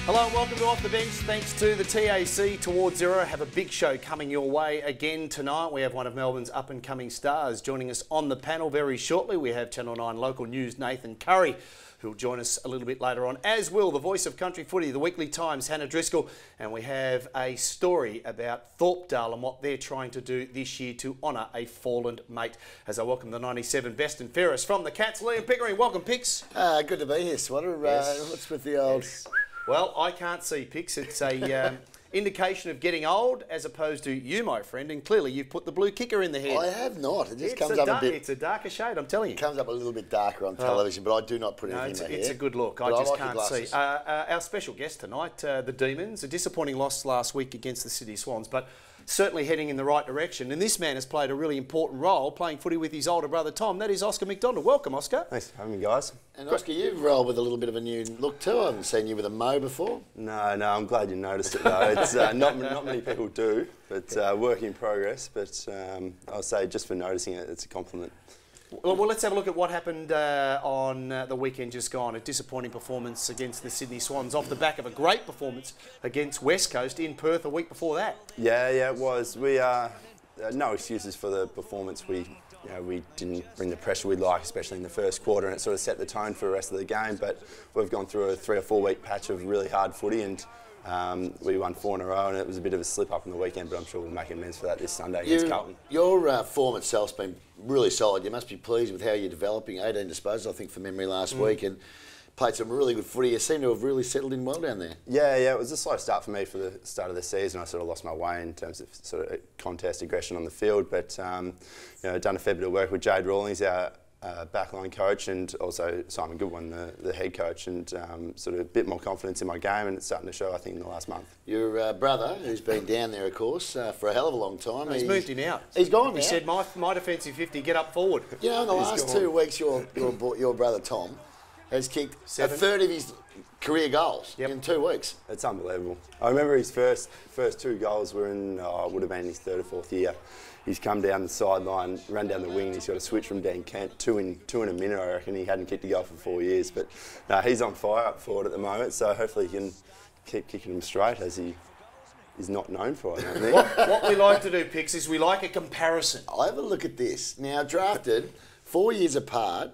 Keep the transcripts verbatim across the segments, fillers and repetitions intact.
Hello and welcome to Off the Bench. Thanks to the T A C Towards Zero. Have a big show coming your way again tonight. We have one of Melbourne's up-and-coming stars joining us on the panel very shortly. We have Channel nine local news Nathan Currie, who will join us a little bit later on, as will the voice of country footy, the Weekly Times, Hannah Driscoll. And we have a story about Thorpedale and what they're trying to do this year to honour a fallen mate. As I welcome the ninety-seven best and fairest from the Cats, Liam Pickering. Welcome, Picks. Uh, good to be here, Swatter. Yes. Uh, what's with the old... Yes. Well, I can't see, Pix. It's a um, indication of getting old as opposed to you, my friend, and clearly you've put the blue kicker in the head. I have not. It just it's comes a up dark, a bit... It's a darker shade, I'm telling you. It comes up a little bit darker on television, oh. but I do not put no, anything it's, in my it's hair. a good look. But I just I like can't see. Uh, uh, our special guest tonight, uh, the Demons, a disappointing loss last week against the Sydney Swans, but certainly heading in the right direction. And this man has played a really important role playing footy with his older brother Tom. That is Oscar McDonald. Welcome, Oscar. Thanks for having me, guys. And Oscar, you've rolled with a little bit of a new look too. I haven't seen you with a mo before. No, no, I'm glad you noticed it though. It's uh, not not many people do, but uh, work in progress. But um, I'll say just for noticing it, it's a compliment. Well, well, let's have a look at what happened uh, on uh, the weekend just gone. A disappointing performance against the Sydney Swans off the back of a great performance against West Coast in Perth a week before that. Yeah, yeah, it was. We uh, no excuses for the performance. We, you know, we didn't bring the pressure we'd like, especially in the first quarter, and it sort of set the tone for the rest of the game. But we've gone through a three or four week patch of really hard footy, and Um, we won four in a row, and it was a bit of a slip up on the weekend, but I'm sure we'll make amends for that this Sunday against you, Carlton. Your uh, form itself's been really solid. You must be pleased with how you're developing. eighteen disposals, I think, from memory last mm. week, and played some really good footy. You seem to have really settled in well down there. Yeah, yeah, it was a slow start for me for the start of the season. I sort of lost my way in terms of sort of contest aggression on the field, but um, you know, done a fair bit of work with Jade Rawlings, our Uh, backline coach, and also Simon Goodwin, the, the head coach, and um, sort of a bit more confidence in my game, and it's starting to show, I think, in the last month. Your uh, brother, who's been down there, of course, uh, for a hell of a long time. No, he's, he's moved him out. He's gone He now. said, my, my defensive fifty, get up forward. You know, in the He's last gone. two weeks, your, your your brother Tom has kicked Seven. a third of his career goals Yep. in two weeks. It's unbelievable. I remember his first first two goals were in, oh, it would have been his third or fourth year. He's come down the sideline, run down the wing, and he's got a switch from Dan Kent, two in two in a minute. I reckon he hadn't kicked a goal for four years, but no, he's on fire up forward at the moment. So hopefully he can keep kicking them straight, as he is not known for. I don't think. What, what we like to do, Pix, is we like a comparison. I'll have a look at this. Now, drafted four years apart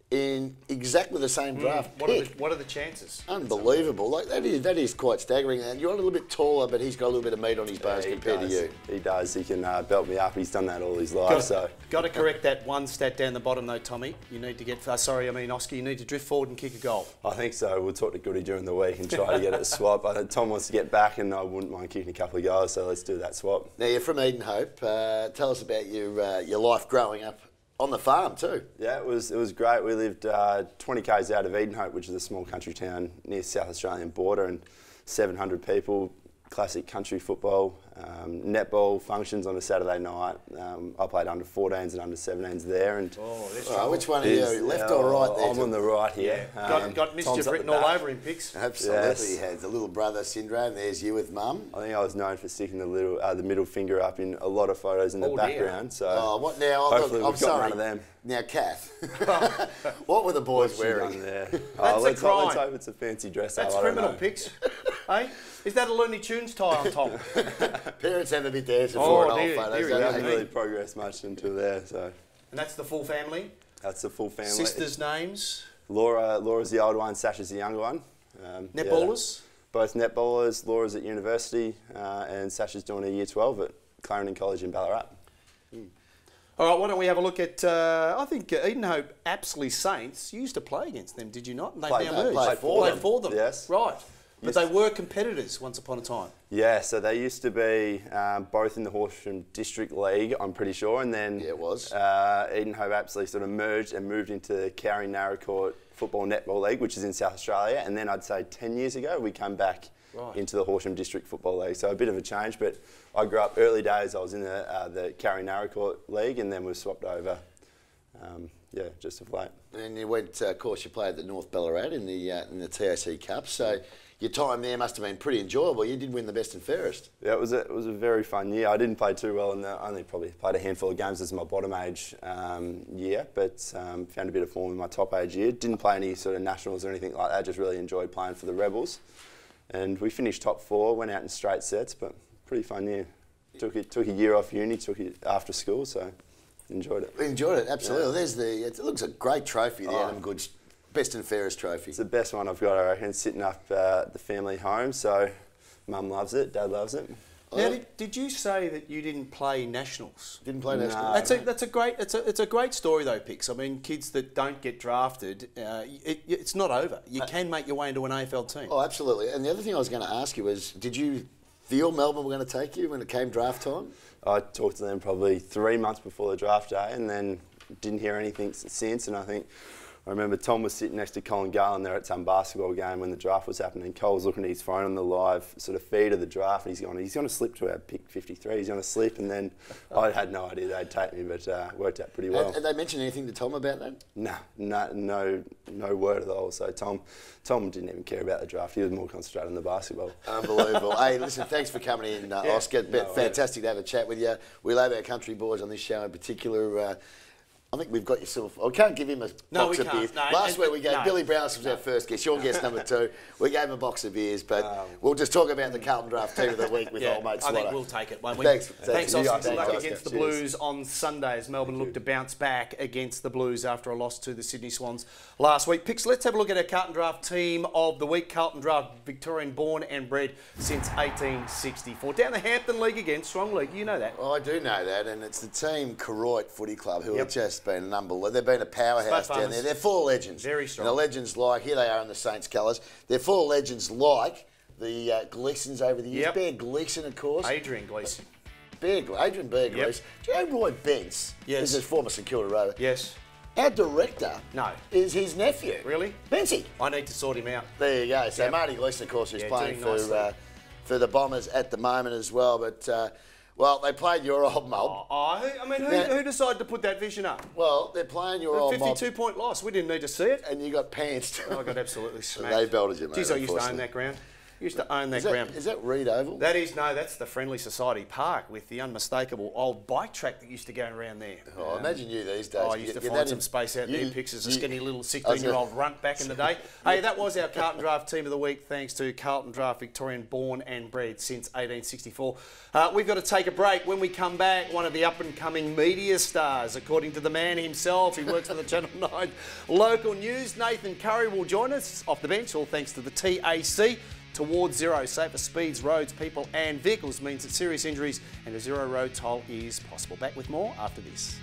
in exactly the same draft Mm. What, are pick. the, what are the chances? Unbelievable. Like that is that is quite staggering. And you're a little bit taller, but he's got a little bit of meat on his bones Yeah, he compared does. to you. He does. He can uh, belt me up. He's done that all his life. Got, so got to correct that one stat down the bottom though, Tommy. You need to get, uh, sorry, I mean Oscar, you need to drift forward and kick a goal. I think so. We'll talk to Goody during the week and try to get it a swap. I think Tom wants to get back, and I wouldn't mind kicking a couple of goals, so let's do that swap. Now, you're from Eden Hope. Uh, tell us about your uh, your life growing up on the farm too. Yeah, it was it was great. We lived uh, twenty k's out of Eden Hope, which is a small country town near South Australian border, and seven hundred people. Classic country football, um, netball functions on a Saturday night. Um, I played under fourteens and under seventeens there. And Oh, that's Oh, trouble. which one are you, is- left uh, or right there? I'm on the right here. Yeah. Got, Um, got mischief Tom's up written the all back. over him, Pix. Absolutely, Yes. he has the little brother syndrome. There's you with mum. I think I was known for sticking the little uh, the middle finger up in a lot of photos in the Oh, dear. background. So Oh, what now? hopefully Look, we've I'm got sorry. none of them. Now, Kath, what were the boys What's she wearing? done there? That's oh, a let's, crime. let's hope it's a fancy dress. That's up. I don't criminal, know. Pix. Hey? Is that a Looney Tunes tie on top? Parents have a bit to answer Oh, for in old dear, photos. dear, We don't haven't they? really progressed much until there. So And that's the full family? that's the full family. Sisters' names? Laura, Laura's the older one. Sasha's the younger one. Um, yeah, Netballers? both netballers. Laura's at university, uh, and Sasha's doing a year twelve at Clarendon College in Ballarat. All right, why don't we have a look at, uh, I think uh, Eden Hope Apsley Saints, you used to play against them, did you not? And they've Played- now no, moved. played for Played them. for them. Yes. Right. But Used they to- were competitors once upon a time. Yeah, so they used to be um, both in the Horsham District League, I'm pretty sure, and then Yeah, it was. Uh, Eden Hope Apsley sort of merged and moved into the Currie Narracourt Football Netball League, which is in South Australia, and then I'd say ten years ago we came back Right. into the Horsham District Football League. So a bit of a change, but I grew up early days. I was in the uh, the Currie Narracourt League, and then we swapped over. Um, yeah, just of late. And you went, uh, of course, you played at North Ballarat in the uh, in the T A C Cup. So your time there must have been pretty enjoyable. You did win the best and fairest. Yeah, it was a, it was a very fun year. I didn't play too well in the, I only probably played a handful of games as my bottom age um, year, but um, found a bit of form in my top age year. Didn't play any sort of nationals or anything like that, just really enjoyed playing for the Rebels. and we finished top four, went out in straight sets, but pretty fun year. Took it, took a year off uni, took it after school, so enjoyed it. Enjoyed it, absolutely. Yeah. There's the, it looks a great trophy, the Oh. Adam Goods Best and Fairest trophy. It's the best one I've got, I reckon, sitting up uh, at the family home, so Mum loves it, Dad loves it. Now, did, did you say that you didn't play nationals? Didn't play No. national. That's a that's a great it's a it's a great story though, Pix. I mean, kids that don't get drafted, uh, it, it's not over. You can make your way into an A F L team. Oh, absolutely. And the other thing I was going to ask you was, did you feel Melbourne were going to take you when it came draft time? I talked to them probably three months before the draft day, and then didn't hear anything since. And I think I remember Tom was sitting next to Colin Garland there at some basketball game when the draft was happening. And Cole was looking at his phone on the live sort of feed of the draft, and he's going, he's going to slip to our pick fifty-three. He's going to slip, and then I had no idea they'd take me, but uh, worked out pretty well. Had, had they mentioned anything to Tom about that? No, no, no, no word at all. So Tom, Tom didn't even care about the draft. He was more concentrated on the basketball. Unbelievable. Hey, listen, thanks for coming in, uh, Yeah. Oscar. No, Fantastic to have a chat with you. We love our country boys on this show in particular. Uh, I think we've got yourself. I can't give him a No, box we of can't. beers. No, Last and- week we gave no. Billy Brown was No. our first guest. Your guest number two. We gave him a box of beers, but Um, we'll just talk about the Carlton draft team of the week with Yeah, old mate I Swatter. think we'll take it, won't we? Thanks. Thanks, Thanks, Oscar. you guys. Good luck Thanks, against the Oscar. Blues on Sunday as Melbourne look to bounce back against the Blues after a loss to the Sydney Swans last week. Pix, let's have a look at our Carlton draft team of the week. Carlton draft, Victorian born and bred since eighteen sixty-four. Down the Hampton League again, strong league, you know that. Oh, I do know that, and it's the team Currie Footy Club who Yep. have just been an unbelievable. They've been a powerhouse Spud down farmers. there. They're full of legends. Very strong. And the legends like, here they are in the Saints colours, they're full of legends like the uh, Gleesons over the years. Yep. Bear Gleeson, of course. Adrian Gleeson. Bear, Adrian Bear Yep. Gleeson. Do you know Roy Bence? Yes. This is former St Kilda Rover. Yes. Our director No. is his nephew. Really? Bency. I need to sort him out. There you go. So Yep. Marty Gleeson, of course, is Yeah, playing doing for nicely. uh, for the Bombers at the moment as well. But, uh, well, they played your old mob. Oh, oh, who, I mean, who, Now- who decided to put that vision up? Well, they're playing your old mob, fifty-two point loss. We didn't need to see it. and you got pantsed. Oh, I got absolutely smacked. They belted you, mate, Geez, I used to own unfortunately. that ground. Used to own that, Is that, ground. is that Reed Oval? That is, no, that's the Friendly Society Park with the unmistakable old bike track that used to go around there. oh, imagine you these days. Oh, I used to You're find that some in- space out you- there, Pix, as a you- skinny little I was sixteen-year-old gonna- runt back in the day. Hey, that was our Carlton Draft Team of the Week, thanks to Carlton Draft, Victorian born and bred since eighteen sixty-four. Uh, we've got to take a break. When we come back, one of the up-and-coming media stars, according to the man himself, he works for the Channel nine local news. Nathan Currie will join us off the bench, all thanks to the T A C. Towards zero, safer speeds, roads, people and vehicles means that serious injuries and a zero road toll is possible. Back with more after this.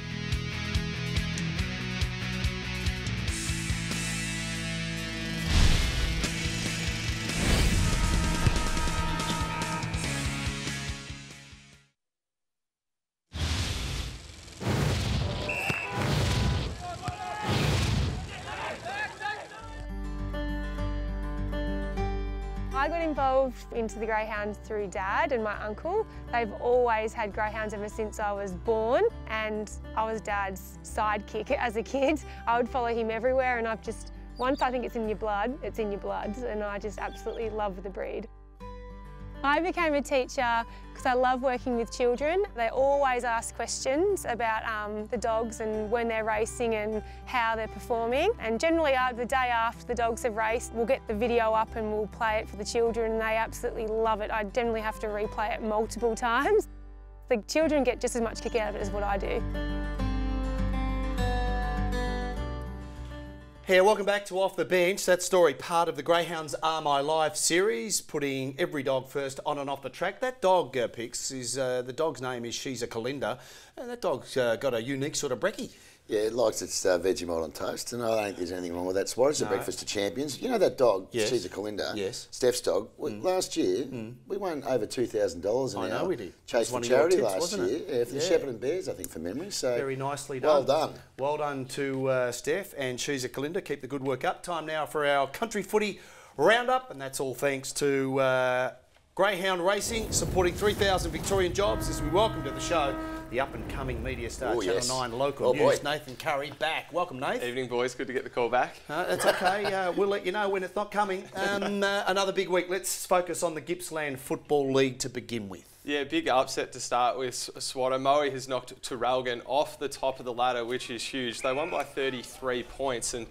I got involved into the greyhounds through Dad and my uncle. They've always had greyhounds ever since I was born, and I was Dad's sidekick as a kid. I would follow him everywhere, and I've just, once I think it's in your blood, it's in your blood, and I just absolutely love the breed. I became a teacher because I love working with children. They always ask questions about um, the dogs and when they're racing and how they're performing. And generally uh, the day after the dogs have raced, we'll get the video up and we'll play it for the children, and they absolutely love it. I generally have to replay it multiple times. The children get just as much kick out of it as what I do. Hey, welcome back to Off the Bench. That story, part of the Greyhounds Are My Life series, putting every dog first on and off the track. That dog, uh, Pix, is uh, the dog's name is She's a Kalinda, and that dog's uh, got a unique sort of brekkie. Yeah, it likes its uh, Vegemite on toast, and I don't think there's anything wrong with that. Swatter, it's a No. breakfast of champions. You know that dog, Yes. she's a Kalinda, Yes. Steph's dog. We, Last year, we won over two thousand dollars in I our know we did. It Chase was for one of your Charity tips, last wasn't year. it? Yeah, for the Yeah. Shepherd and Bears, I think, from memory. So Very nicely done. Well done. Well done to uh, Steph and She's a Kalinda. Keep the good work up. Time now for our country footy roundup, and that's all thanks to uh, Greyhound Racing, supporting three thousand Victorian jobs as we welcome to the show the up-and-coming media star, Oh, Channel yes. nine local Oh, boy. news, Nathan Currie, back. Welcome, Nathan. Evening, boys. Good to get the call back. Uh, that's okay. Uh, we'll let you know when it's not coming. Um, uh, another big week. Let's focus on the Gippsland Football League to begin with. Yeah, big upset to start with. Swatter. Moe has knocked Traralgon off the top of the ladder, which is huge. They won by thirty-three points, and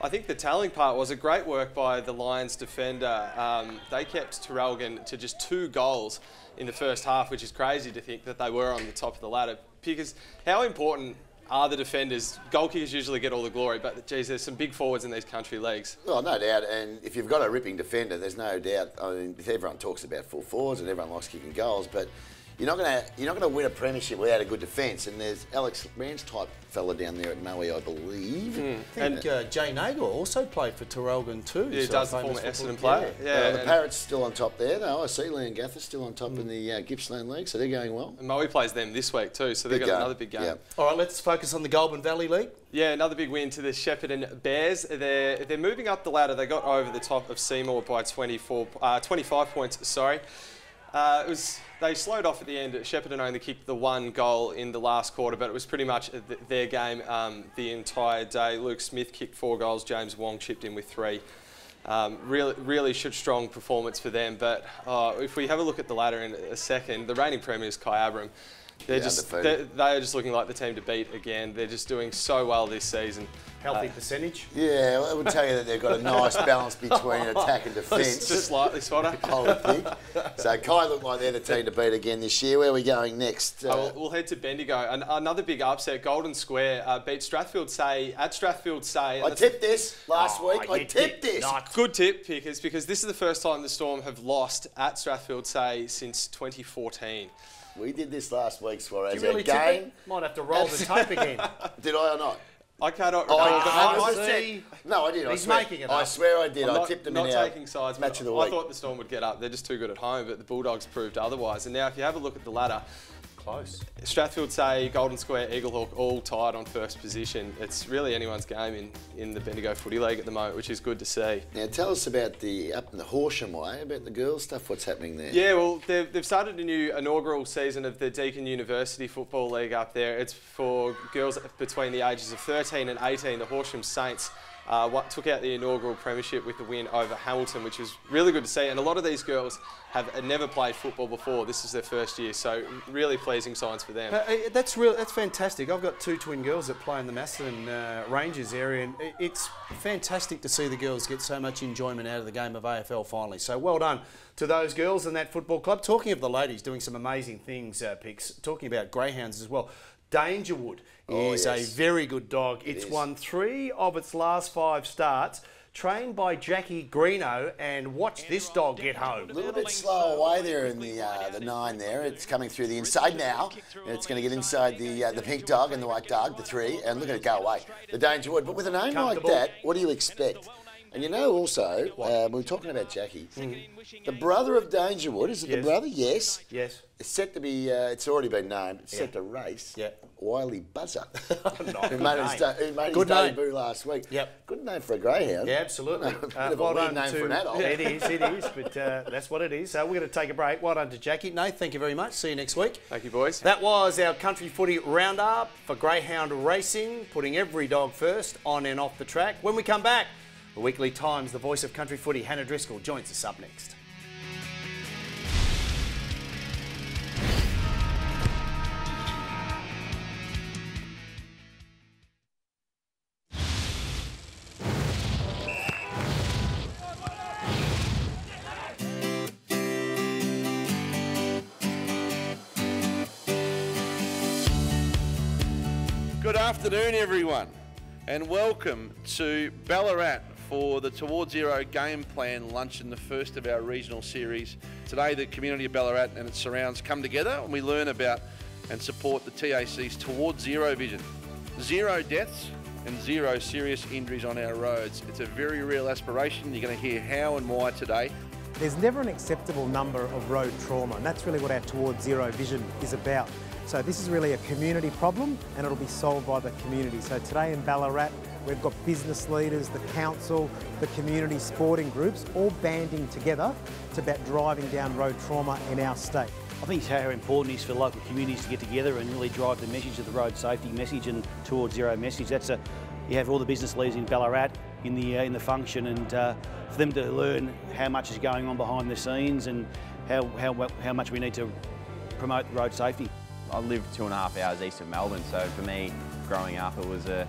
I think the telling part was a great work by the Lions defender. Um, they kept Traralgon to just two goals in the first half, which is crazy to think that they were on the top of the ladder. Because how important are the defenders? Goal kickers usually get all the glory, but geez, there's some big forwards in these country leagues. Well, no doubt, and if you've got a ripping defender, there's no doubt. I mean, everyone talks about full forwards and everyone likes kicking goals, but you're not going to you're not going to win a premiership without a good defence. And there's Alex Rance type fella down there at Maui, I believe. Mm. I think uh, Jay Nagle also played for Traralgon too. Yeah, he so does, the former Essendon player. Yeah, yeah uh, the Parrots still on top there. No, I see Leon Gather's still on top mm. in the uh, Gippsland League, so they're going well. And Maui plays them this week too, so they've got game. another big game. Yeah. All right, let's focus on the Goulburn Valley League. Yeah, another big win to the Shepparton Bears. They're they're moving up the ladder. They got over the top of Seymour by twenty-four, uh, twenty-five points. Sorry. Uh, it was, they slowed off at the end. Shepparton only kicked the one goal in the last quarter, but it was pretty much th their game um, the entire day. Luke Smith kicked four goals. James Wong chipped in with three. Um, really, really strong performance for them. But uh, if we have a look at the ladder in a second, the reigning premiers, Kai Abram, they're yeah, just they're, they are just looking like the team to beat again. They're just doing so well this season. Healthy uh, percentage? Yeah, well, I would tell you that they've got a nice balance between attack and defence. Just slightly, Swatter. I would think. So Kai look like they're the team to beat again this year. Where are we going next? Uh, oh, we'll, we'll head to Bendigo. An another big upset. Golden Square uh, beat Strathfield Say at Strathfield Say. I tipped this last oh, week. I tipped, tipped this. Not good tip, Pickers, because this is the first time the Storm have lost at Strathfield Say since twenty fourteen. We did this last week, Suarez. Did you really game. Tip it? Might have to roll the tape again. Did I or not? I cannot oh, recall. I, I, I said, no, I did. He's I swear, making it I up. swear I did. I'm I not, tipped them not in our taking sides. match of the I week. thought the Storm would get up. They're just too good at home, but the Bulldogs proved otherwise. And now, if you have a look at the ladder, close. Strathfield Say, Golden Square, Eaglehawk, all tied on first position. It's really anyone's game in, in the Bendigo Footy League at the moment, which is good to see. Now, tell us about the up in the Horsham way, about the girls' stuff. What's happening there? Yeah, well, they've, they've started a new inaugural season of the Deakin University Football League up there. It's for girls between the ages of thirteen and eighteen. The Horsham Saints Uh, what took out the inaugural premiership with the win over Hamilton, which was really good to see. And a lot of these girls have never played football before. This is their first year, so really pleasing signs for them. Uh, that's real. That's fantastic. I've got two twin girls that play in the Macedon uh, Rangers area, and it's fantastic to see the girls get so much enjoyment out of the game of A F L finally. So well done to those girls and that football club. Talking of the ladies doing some amazing things, uh, Picks, talking about greyhounds as well. Dangerwood oh, is yes. a very good dog. It it's is. won three of its last five starts, trained by Jackie Greeno, and watch this dog get home. A little bit slow away there in the uh, the nine there. It's coming through the inside now. It's going to get inside the uh, the pink dog and the white dog, the three, and look at it go away. The Dangerwood. But with a name like that, what do you expect? And you know also, uh, we were talking about Jackie, mm. the brother of Dangerwood, is it yes. the brother? Yes. Yes. It's set to be, uh, it's already been named, it's yeah. set to race yeah. Wiley Buzzer, no, who made his, who made his debut last week. Yep. Good name for a greyhound. Yeah, absolutely. No, uh, a well weird done name to, for an adult. Yeah, it is, it is, but uh, that's what it is. So we're going to take a break. Well done to Jackie. Nate, thank you very much. See you next week. Thank you, boys. That was our country footy roundup for greyhound racing, putting every dog first on and off the track. When we come back, the Weekly Times, the voice of country footy, Hannah Driscoll, joins us up next. Good afternoon, everyone, and welcome to Ballarat for the Towards Zero Game Plan Luncheon, the first of our regional series. Today, the community of Ballarat and its surrounds come together and we learn about and support the T A C's Towards Zero vision. Zero deaths and zero serious injuries on our roads. It's a very real aspiration. You're going to hear how and why today. There's never an acceptable number of road trauma, and that's really what our Towards Zero vision is about. So this is really a community problem and it'll be solved by the community. So today in Ballarat, we've got business leaders, the council, the community sporting groups, all banding together to about driving down road trauma in our state. I think it's how important it is for local communities to get together and really drive the message of the road safety message and Towards Zero message. That's a, you have all the business leaders in Ballarat in the uh, in the function, and uh, for them to learn how much is going on behind the scenes and how how how much we need to promote road safety. I live two and a half hours east of Melbourne, so for me, growing up, it was a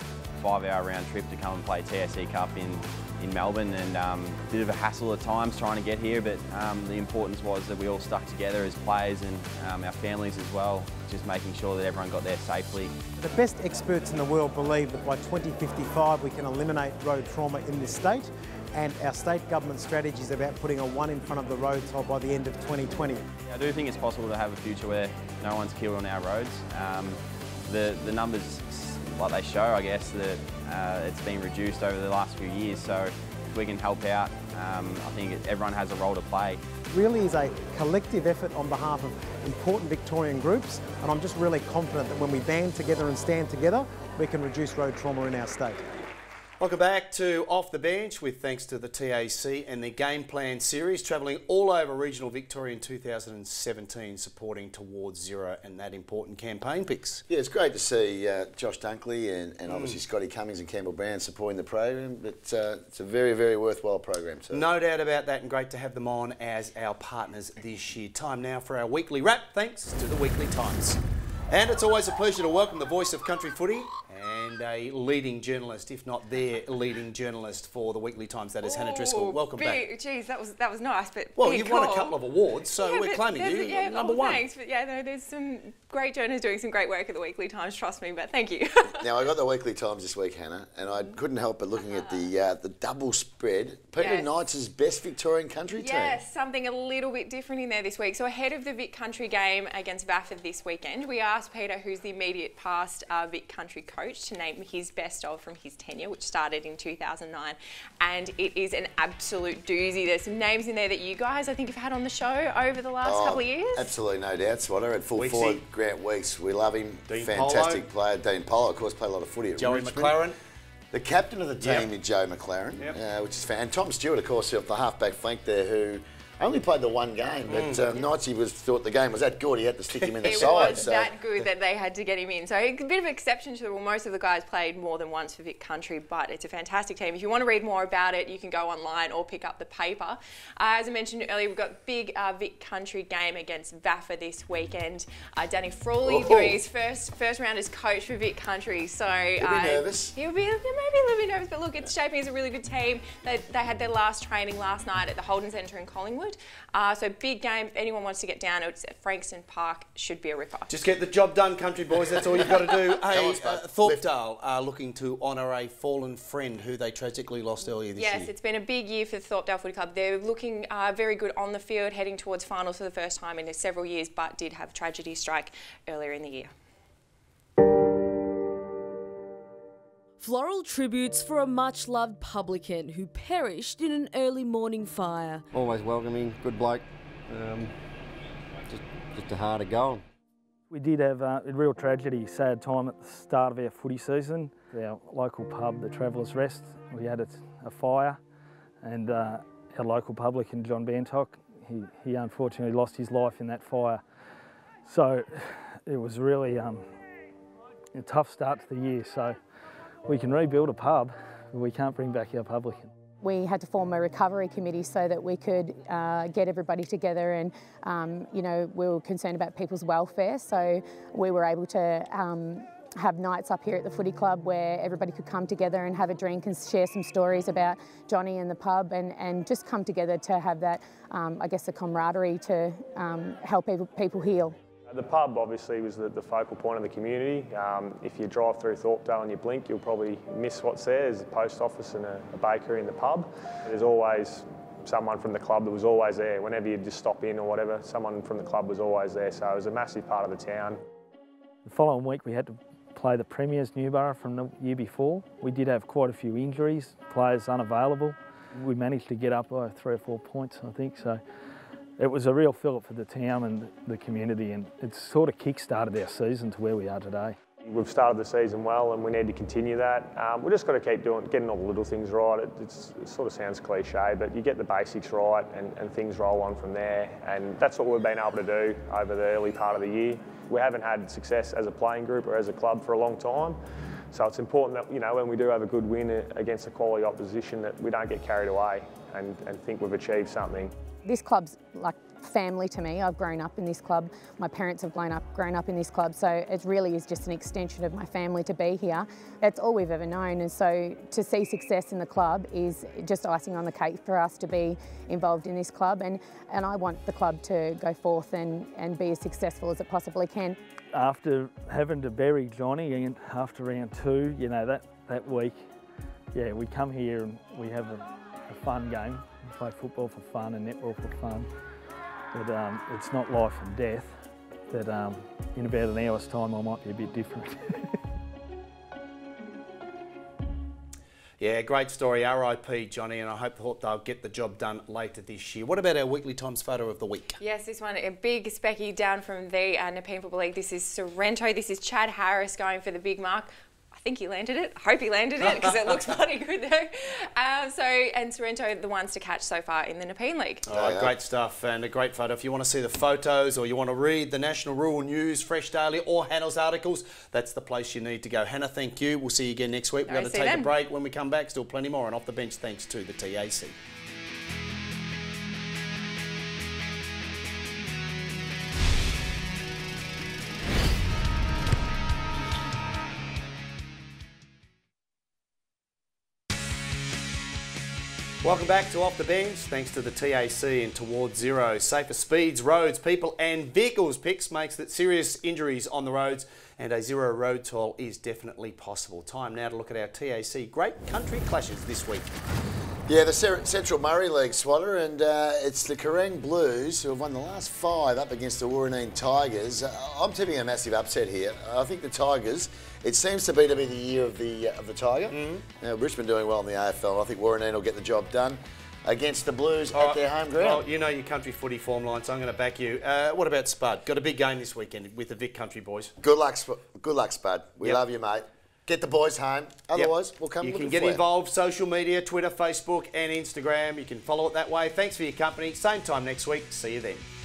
five hour round trip to come and play T A C Cup in, in Melbourne, and um, a bit of a hassle at times trying to get here, but um, the importance was that we all stuck together as players and um, our families as well, just making sure that everyone got there safely. The best experts in the world believe that by twenty fifty-five we can eliminate road trauma in this state, and our state government strategy is about putting a one in front of the road toll by the end of twenty twenty. I do think it's possible to have a future where no one's killed on our roads. Um, the, the numbers, like they show, I guess, that uh, it's been reduced over the last few years, so if we can help out, um, I think everyone has a role to play. It really is a collective effort on behalf of important Victorian groups, and I'm just really confident that when we band together and stand together, we can reduce road trauma in our state. Welcome back to Off the Bench, with thanks to the T A C and their Game Plan series, travelling all over regional Victoria in two thousand seventeen, supporting Towards Zero and that important campaign. Picks. Yeah, it's great to see uh, Josh Dunkley and, and obviously mm. Scotty Cummings and Campbell Brown supporting the program. But uh, it's a very, very worthwhile program too. No doubt about that, and great to have them on as our partners this year. Time now for our weekly wrap, thanks to the Weekly Times. And it's always a pleasure to welcome the voice of country footy and a leading journalist, if not their leading journalist for the Weekly Times, that is Hannah Driscoll. Welcome big, back. Geez, that was that was nice, but well, big you've call. won a couple of awards, so yeah, we're claiming you yeah, number oh, one. Thanks, but yeah, no, there's some great journalists doing some great work at the Weekly Times. Trust me, but thank you. Now I got the Weekly Times this week, Hannah, and I couldn't help but looking at the uh, the double spread. Peter yes. Knight's best Victorian country team. Yes, something a little bit different in there this week. So ahead of the Vic Country game against Vafford this weekend, we asked Peter, who's the immediate past uh, Vic Country coach, to name his best of from his tenure, which started in two thousand nine, and it is an absolute doozy. There's some names in there that you guys, I think, have had on the show over the last oh, couple of years. Absolutely, no doubt. Swatter at full Weeksy. forward, Grant Weeks. We love him. Dean Fantastic Polo. player. Dean Polo, of course, played a lot of footy at Joey Richmond. McLaren. The captain of the team Yep. is Joe McLaren, Yep. uh, which is fan. And Tom Stewart, of course, off the half-back flank there, who only played the one game, but Mm. uh, Knightsy was thought the game was that good, he had to stick him in the it side. was so. that good that they had to get him in. So a bit of an exception to the rule. Most of the guys played more than once for Vic Country, but it's a fantastic team. If you want to read more about it, you can go online or pick up the paper. Uh, as I mentioned earlier, we've got big uh, Vic Country game against Vafford this weekend. Uh, Danny Frawley Oh. doing his first first round as coach for Vic Country. So He'll uh, be nervous. He'll be maybe a little bit nervous, but look, it's shaping as a really good team. They, they had their last training last night at the Holden Centre in Collingwood. Uh, so big game. If anyone wants to get down, it's at Frankston Park. Should be a ripper. Just get the job done, country boys. That's all you've got to do. Hey, on, uh, Thorpedale are looking to honour a fallen friend who they tragically lost earlier this yes, year. Yes, it's been a big year for the Thorpedale Footy Club. They're looking uh, very good on the field, heading towards finals for the first time in several years, but did have tragedy strike earlier in the year. Floral tributes for a much-loved publican who perished in an early morning fire. Always welcoming, good bloke, um, just, just a heart of gold. We did have uh, a real tragedy, sad time at the start of our footy season. Our local pub, the Travellers Rest, we had a, a fire, and uh, our local publican, John Bantock, he, he unfortunately lost his life in that fire. So it was really um, a tough start to the year. So we can rebuild a pub, but we can't bring back our publican. We had to form a recovery committee so that we could uh, get everybody together, and um, you know, we were concerned about people's welfare, so we were able to um, have nights up here at the footy club where everybody could come together and have a drink and share some stories about Johnny and the pub, and, and just come together to have that, um, I guess, the camaraderie to um, help people, people heal. The pub obviously was the, the focal point of the community. Um, if you drive through Thorpedale and you blink, you'll probably miss what's there. There's a post office and a, a bakery in the pub. There's always someone from the club that was always there. Whenever you just stop in or whatever, someone from the club was always there. So it was a massive part of the town. The following week we had to play the Premiers Newborough from the year before. We did have quite a few injuries, players unavailable. We managed to get up by three or four points, I think. So it was a real fillip for the town and the community, and it's sort of kick-started our season to where we are today. We've started the season well and we need to continue that. Um, we've just got to keep doing, getting all the little things right. It, it's, it sort of sounds cliche, but you get the basics right and, and things roll on from there, and that's what we've been able to do over the early part of the year. We haven't had success as a playing group or as a club for a long time, so it's important that, you know, when we do have a good win against a quality opposition, that we don't get carried away. and, and think we've achieved something. This club's like family to me. I've grown up in this club. My parents have grown up, grown up in this club, so it really is just an extension of my family to be here. That's all we've ever known, and so to see success in the club is just icing on the cake for us to be involved in this club, and, and I want the club to go forth and, and be as successful as it possibly can. After having to bury Johnny and after round two, you know, that, that week, yeah, we come here and we have a, a fun game. We play football for fun and netball for fun. But um, it's not life and death. But um, in about an hour's time, I might be a bit different. Yeah, great story. R I P Johnny, and I hope, hope they'll get the job done later this year. What about our Weekly Times photo of the week? Yes, this one, a big specky down from the uh, Nepean Football League. This is Sorrento. This is Chad Harris going for the big mark. I think he landed it. I hope he landed it because it looks bloody good there. Um, so, and Sorrento, the ones to catch so far in the Nepean League. All right, great stuff and a great photo. If you want to see the photos or you want to read the National Rural News, Fresh Daily or Hannah's articles, that's the place you need to go. Hannah, thank you. We'll see you again next week. We're going to take a break. When we come back, still plenty more and Off the Bench thanks to the T A C. Welcome back to Off the Bench, thanks to the T A C and Towards Zero. Safer speeds, roads, people and vehicles picks makes that serious injuries on the roads and a zero road toll is definitely possible. Time now to look at our T A C Great Country Clashes this week. Yeah, the Central Murray League, Swatter, and uh, it's the Pickering Blues who have won the last five up against the Warraneen Tigers. Uh, I'm tipping a massive upset here. I think the Tigers, it seems to be to be the year of the uh, of the Tiger. Mm-hmm. Now, Richmond doing well in the A F L. I think Warraneen will get the job done against the Blues All at right. their home ground. Well, you know your country footy form line, so I'm going to back you. Uh, what about Spud? Got a big game this weekend with the Vic Country boys. Good luck, Sp good luck, Spud. We yep. love you, mate. Get the boys home. Otherwise, yep. we'll come. You can get involved. Social media, Twitter, Facebook, and Instagram. You can follow it that way. Thanks for your company. Same time next week. See you then.